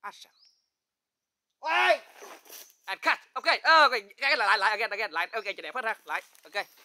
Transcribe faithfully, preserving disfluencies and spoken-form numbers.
Action. Ôi. And cut. Okay. Oh, okay. Cái lại lại lại again again lại. Okay, chị đẹp hết ha. Lại. Okay.